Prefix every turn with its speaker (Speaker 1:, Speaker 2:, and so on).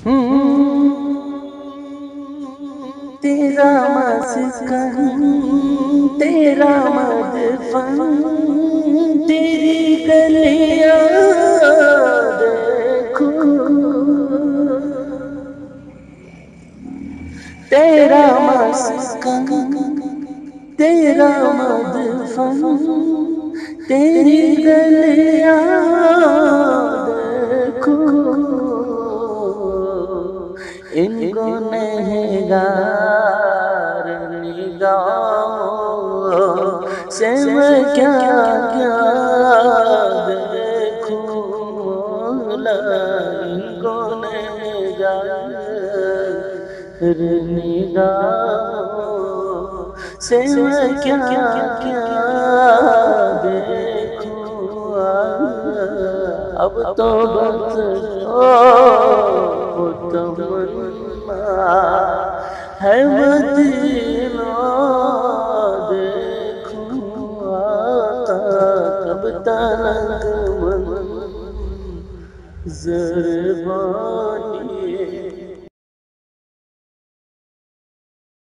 Speaker 1: تیرا مسکن تیرا مدفن تیری گلیاں دیکھو، تیرا مسکن تیرا مدفن تیری گلیاں دیکھو، ان گنہگار نگاہوں سے میں کیا کیا دیکھوں مولا، ان گنہگار نگاہوں سے میں کیا کیا دیکھوں، اب تو بس تمنا ہے مدینہ دیکھوں، آقا کب تلک منظر بانی